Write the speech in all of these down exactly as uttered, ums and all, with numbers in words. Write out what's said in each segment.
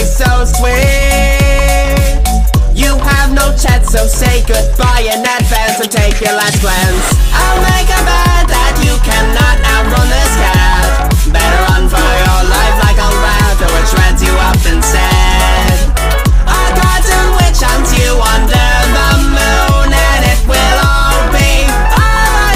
taste so sweet. You have no chance, so say goodbye in advance and take your last glance. I'll make a bet that you cannot outrun this cat. Better run for your life like a rat, or it shreds you up instead. A cartoon witch hunts you under the moon, and it will all be over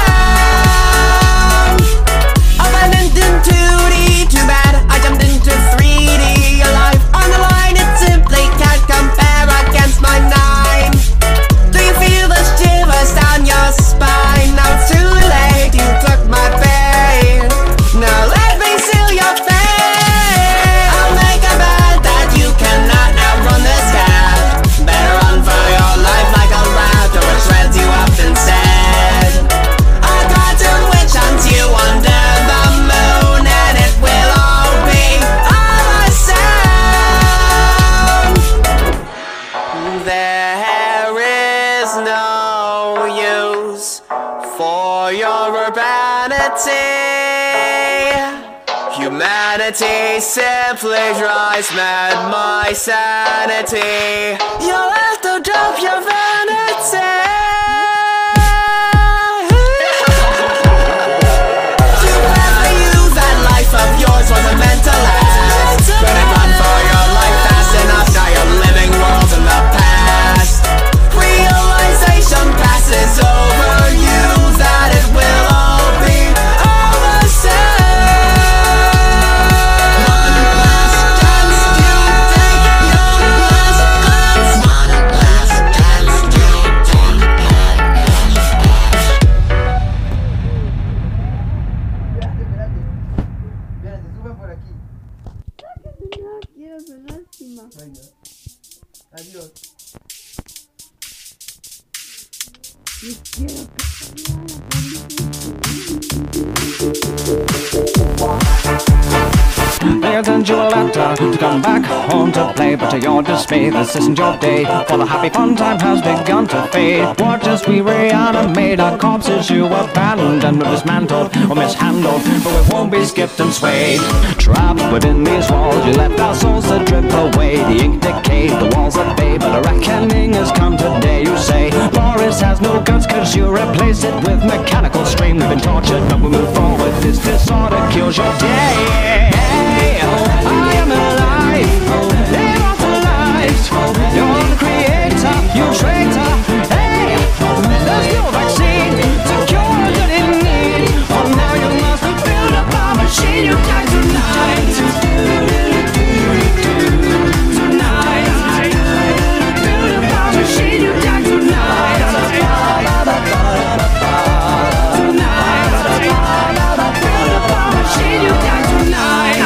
sound. I went into two D, too bad I jumped into three D. Your life on the line, it simply can't compare against my nine. Do you feel the shivers down your spine? Now it's too late, you took my pain. Now let me seal your fate. I'll make a bet that you cannot outrun this cat. Better run for your life like a rat, or it shreds you up instead. A cartoon witch hunts you under the moon, and it will all be over sound. There is no use for your urbanity. Humanity simply drives mad my sanity. You'll have to drop your vanity. You ever use that life of yours wasn't meant to last? Better run for your life fast enough, now you're living worlds in the past. Realization passes over you that it will all be over soon. Quiero ver lástima. Venga. Adiós. Y quiero que They sent you a letter to come back home to play, but to your dismay, this isn't your day, for the happy fun time has begun to fade. Watch as we reanimate our corpses you abandoned, or dismantled, or mishandled, but we won't be skipped and swayed. Trapped within these walls, you let our souls to drip away. The ink decayed, the walls at bay, but a reckoning has come today. You say, Boris has no guts, cause you replace it with mechanical stream. We've been tortured, but we move forward. This disorder kills your day. I am alive, immortalized. You're the creator, you traitor. Hey, there's no vaccine to cure that in need. Oh, now you must build up a machine. You die tonight. Tonight, build up a machine. You die tonight. Tonight, build up a machine. You die tonight.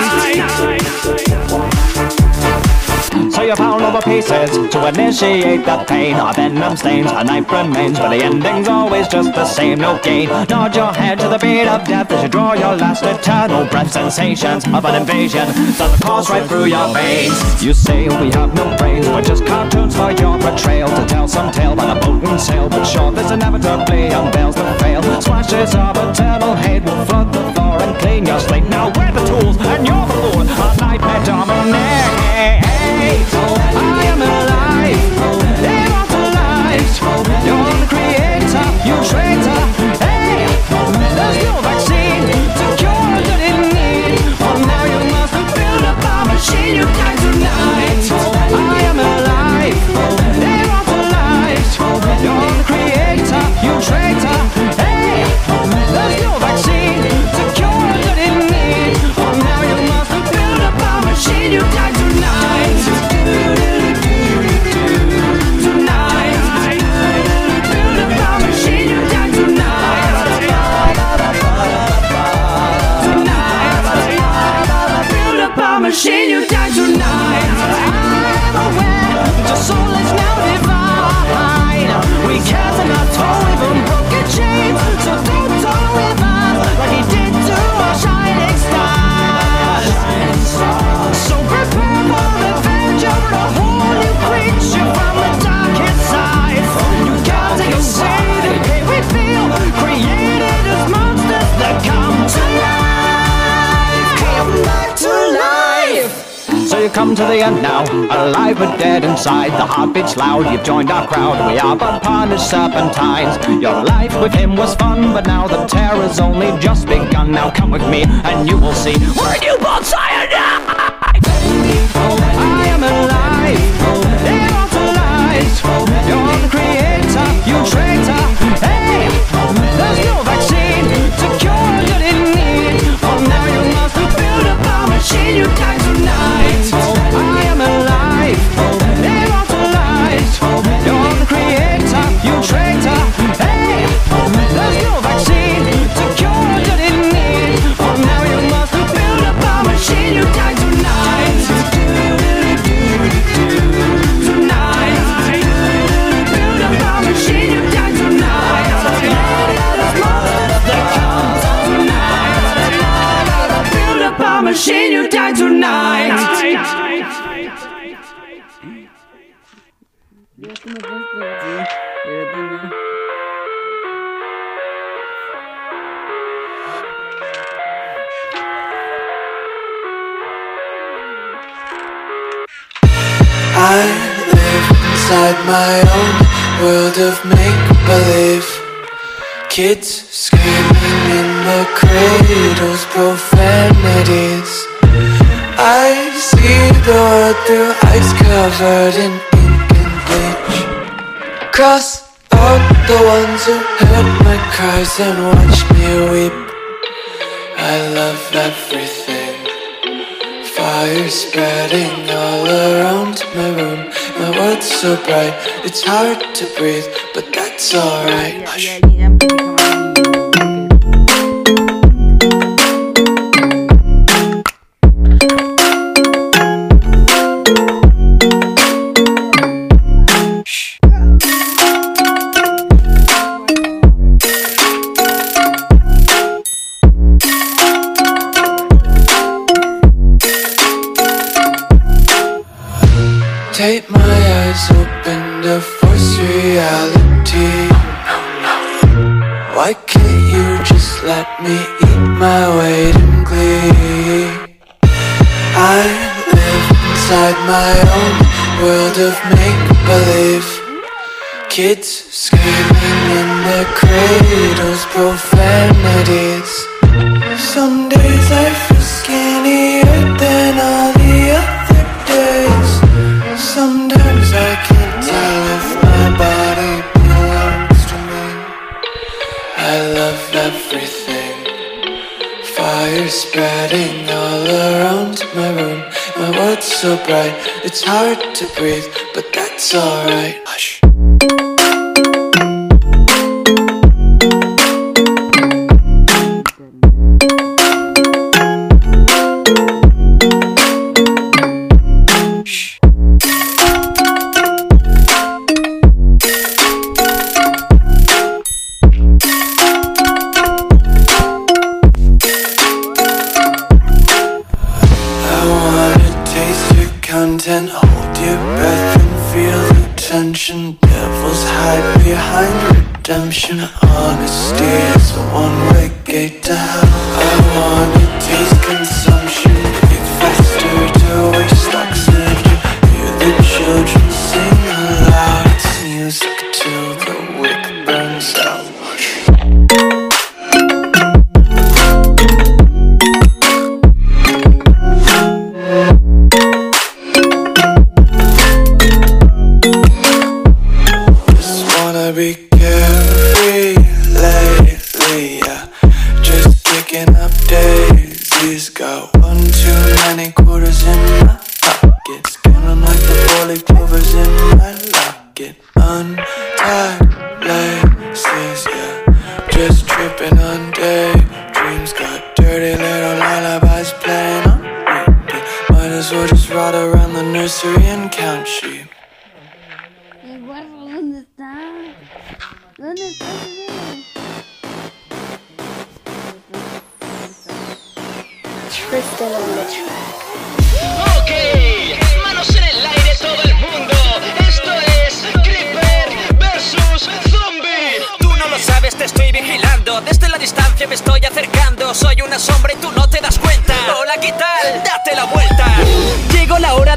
So you pound over pieces to initiate the pain. Our venom stains, a knife remains, but the ending's always just the same. No gain. Nod your head to the beat of death as you draw your last eternal breath. Sensations of an invasion does the course right through your veins. You say we have no brains, we're just cartoons for your betrayal. To tell some tale by the boat and sail, but sure this inevitably unveils the fail. Splashes of eternal hate will flood the floor and clean your slate. Now we're the tools and you're the fool. Our nightmare dominate. I am alive, immortalized. You're the creator, you traitor. Hey, there's no vaccine to cure that in need. Oh, now you must build up a machine. You die tonight. I am alive, immortalized. You're the creator, you traitor. Hey, there's no vaccine we've come to the end now, alive but dead inside. The heartbeat's loud, you've joined our crowd. We are but punished serpentines. Your life with him was fun, but now the terror's only just begun. Now come with me and you will see we're newborn cyanide. I am alive, immortalized. You're the creator, you traitor. Hey, there's no vaccine to cure what you need. Oh, now you must build up a machine. You die tonight. I am alive, immortalized. You're the creator, you traitor. Hey, there's no vaccine to cure what you need. Oh, now you must build up a machine. You die tonight. Machine, you die tonight. Ya que me gusta. I live inside my own world of make-believe. Kids screaming in the cradles, profanities. I see the world through ice covered in ink and bleach. Cross out the ones who heard my cries and watched me weep. I love everything. Fire spreading all around my room. My world's so bright, it's hard to breathe, but that's alright. Hush. Take my eyes open to force reality. Why can't you just let me eat my weight in glee? I live inside my own world of make-believe. Kids screaming in their cradles, profanities. Some days I feel skinnier than all the other days. Sometimes I can't tell if my body belongs to me. I love everything. Fire spreading all around my room. My world's so bright, it's hard to breathe, but that's alright. Hush. Content, hold your breath and feel the tension. Devils hide behind redemption. Honesty is a one-way gate to hell. I wanna taste consumption. Breathe faster to waste oxygen. Hear the children sing aloud. It's music till the wick burns out. Be carefree lately, yeah. Just kicking up daisies. Got one too many quarters in my pockets. Counting like the four-leaf clovers in my locket. Untied laces, yeah. Just tripping on daydreams. Got dirty little lullabies playing on repeat. Might as well just ride around the nursery and count sheep. ¿Dónde está? ¿Dónde está? Tristan on the track. Ok, manos en el aire todo el mundo. Esto es Creeper versus Zombie. Tú no lo sabes, te estoy vigilando. Desde la distancia me estoy acercando. Soy una sombra y tú no te das cuenta. Hola, ¿qué tal? Date la vuelta. Llegó la hora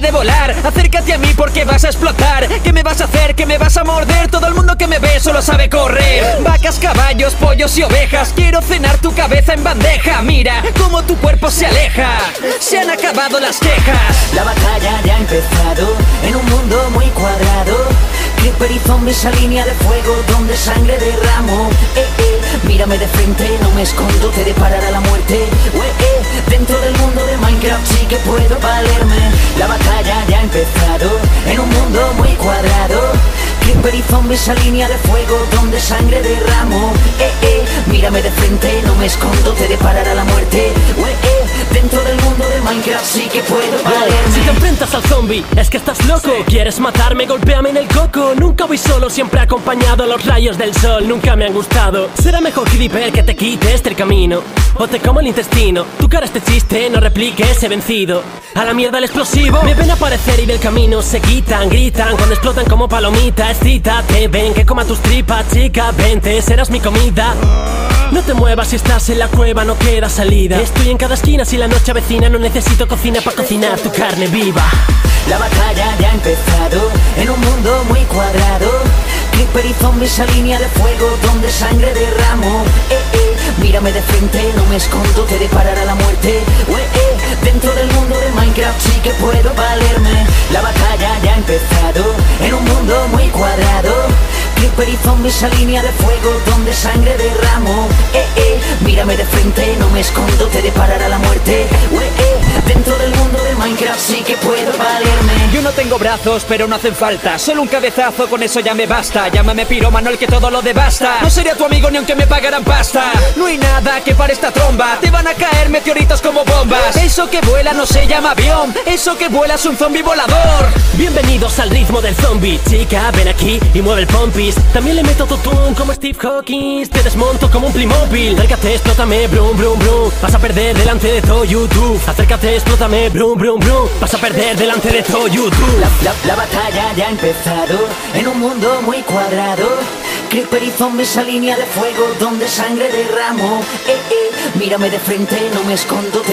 de volar. Acércate a mí porque vas a explotar. ¿Qué me vas a hacer? ¿Qué me vas a morder? Todo el mundo que me ve solo sabe correr. Vacas, caballos, pollos y ovejas. Quiero cenar tu cabeza en bandeja. Mira cómo tu cuerpo se aleja. Se han acabado las quejas. La batalla ya ha empezado en un mundo muy cuadrado. Creeper y zombies a línea de fuego donde sangre derramo. Eh, eh, mírame de frente, no me escondo, te deparará la muerte. Eh, eh, dentro del mundo de Minecraft sí que puedo valerme. La batalla ya ha empezado en un mundo muy cuadrado. Creeper y zombies a línea de fuego donde sangre derramo. Eh, eh, mírame de frente, no me escondo, te deparará la muerte. Eh, eh, dentro del mundo de Minecraft sí que puedo valerme. Si te enfrentas al zombie, es que estás loco. ¿Quieres matarme? Golpéame en el coco. Nunca voy solo, siempre acompañado. Los rayos del sol nunca me han gustado. Será mejor Creeper que te quites del camino o te como el intestino. Tu cara este chiste, no repliques, he vencido. A la mierda el explosivo. Me ven aparecer y del camino se quitan, gritan cuando explotan como palomitas. Excítate, ven que coma tus tripas, chica, vente, serás mi comida. No te muevas si estás en la cueva, no queda salida. Estoy en cada esquina si la noche avecina. No necesito cocina para cocinar tu carne viva. La batalla ya ha empezado en un mundo muy cuadrado. Creeper y zombies a línea de fuego donde sangre derramo. Eh, eh, mírame de frente, no me escondo, te deparará la muerte. Eh, eh, dentro del mundo de Minecraft sí que puedo valerme. La batalla ya ha empezado en un mundo muy cuadrado. Creeper y zombies a línea de fuego donde sangre derramo. Eh, eh, mírame de frente, no me escondo, te deparará la muerte. Eh, eh, dentro del mundo de Minecraft sí que puedo valerme. Yo no tengo brazos, pero no hacen falta. Solo un cabezazo, con eso ya me basta. Llámame pirómano, el que todo lo devasta. No sería tu amigo ni aunque me pagaran pasta. No hay nada que pare esta tromba. Te van a caer meteoritos como bombas. Eso que vuela no se llama avión. Eso que vuela es un zombie volador. Bienvenidos al ritmo del zombie. Chica, ven aquí y mueve el pompis. También le meto tutún como Steve Hawkins. Te desmonto como un Playmobil. Acércate, explótame, brum, brum, brum. Vas a perder delante de todo YouTube. Acércate, explótame, brum, brum, brum. Vas a perder delante de todo YouTube. La, la, la batalla ya ha empezado en un mundo muy cuadrado. Creeper y zombies a línea de fuego donde sangre derramo. Eh, eh, mírame de frente, no me escondo.